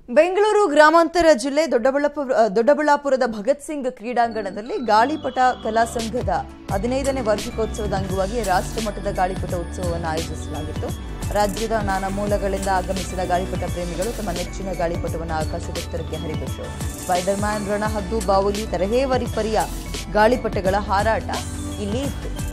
ಬೆಂಗಳೂರು ಗ್ರಾಮಾಂತರ ಜಿಲ್ಲೆ ದೊಡ್ಡಬಳ್ಳಾಪುರದ ಭಗತ್ ಸಿಂಗ್ ಕ್ರೀಡಾಂಗಣದಲ್ಲಿ ಗಾಳಿಪಟ ಕಲಾ ಸಂಘದ 15ನೇ ವಾರ್ಷಿಕೋತ್ಸವದ ಅಂಗವಾಗಿ ರಾಷ್ಟ್ರಮಟ್ಟದ ಗಾಳಿಪಟ ಉತ್ಸವವನ್ನು ಆಯೋಜಿಸಲಾಗಿತ್ತು. ರಾಜ್ಯದ ನಾನಾ ಮೂಲಗಳಿಂದ ಆಗಮಿಸಿದ ಗಾಳಿಪಟ ಪ್ರೇಮಿಗಳು ತಮ್ಮ ನೆಚ್ಚಿನ ಗಾಳಿಪಟವನ್ನು ಆಕಾಶದೆತ್ತರಕ್ಕೆ ಹರಿಬಿಟ್ಟರು. ಸ್ಪೈಡರ್ ಮ್ಯಾನ್, ರಣಹದ್ದು, ಬಾವುಲಿ, ತರಹೇವಾರಿ ಪರಿಯ ಗಾಳಿಪಟಗಳ ಹಾರಾಟ ಇಲ್ಲಿ ಇತ್ತು.